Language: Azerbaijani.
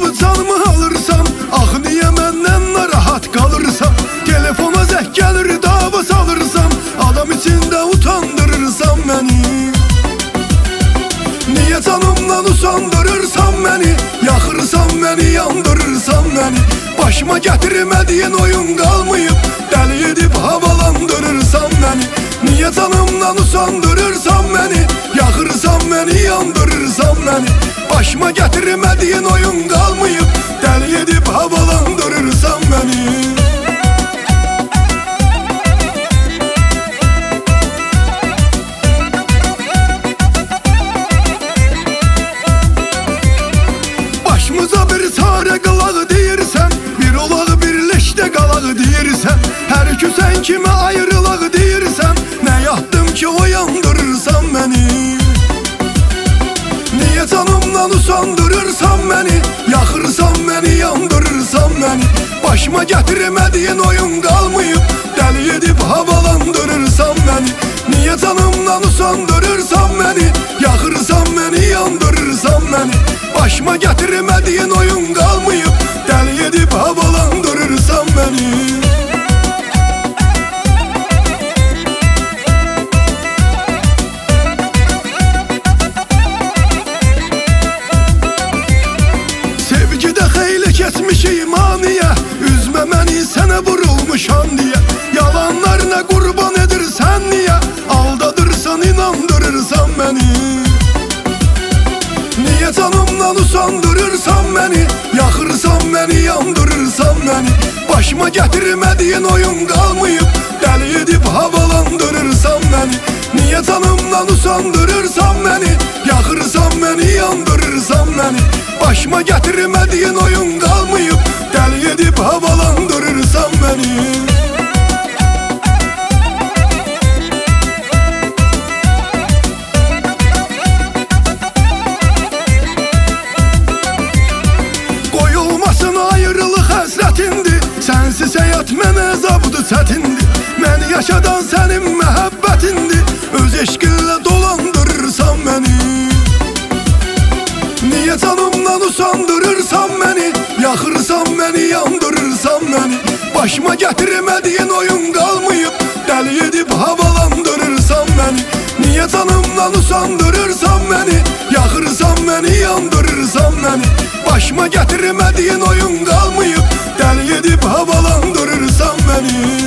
canımı alırsan, ah niye məndən narahat kalırsan? Telefona zəh gəlir dava salırsan, adam içində utandırırsan məni. Niye canımdan usandırırsan məni, yaxırsan məni, yandırırsan məni? Başıma gətirmədiyin oyun qalmayıb, dəli edib havalandırırsan məni. Niye canımdan usandırırsan məni, yaxırsan məni, yandırırsan məni? Başıma gətirmədiyin oyun qalmayıb, dəli edib havalandırırsan məni. Başımıza bir çare qılaq deyirsən, bir olaq birləşdə qalaq deyirsən, hər küsən kimi ayrılaq deyirsən, nə yapdım ki oyandırırsan məni? Niye canımdan usandırırsan məni, yaxırsan məni, yandırırsan məni? Başıma gətirmədiyin oyun qalmayıb, dəli edib havalandırırsan məni. Niye canımdan usandırırsan məni, yaxırsan məni, yandırırsan məni? Başıma gətirmədiyin oyun qalmayıb, dəli edib havalandırırsan məni. Sevgidə xeyli keçmiş imaniyə, üzmə məni sənə vurulmuşam diye. Yalanlarına qurban edirsən niyə, aldadırsan, inandırırsan məni. Niye canımdan usandırırsan məni, yaxırsan məni, yandırırsan məni? Başıma gətirmədiyin oyun qalmayıb, dəli edib havalandırırsan məni. Niye canımdan usandırırsan məni, yaxırsan məni, yandırırsan məni? Başıma gətirmədiyin oyun qalmayıb, dəli edib havalandırırsan məni. Sensiz həyat mənə əzabdır, çətindir. Məni yaşadan sənin məhəbbətindir. Öz eşqinlə dolandırırsan məni. Niye canımdan usandırırsan məni, yaxırsan məni, yandırırsan məni? Başıma gətirmədiyin oyun qalmayıb, dəli edib havalandırırsan məni. Niye canımdan usandırırsan məni, yaxırsan məni, yandırırsan məni? Başıma gətirmədiyin oyun qalmayıb, dəli edib havalandırırsan məni.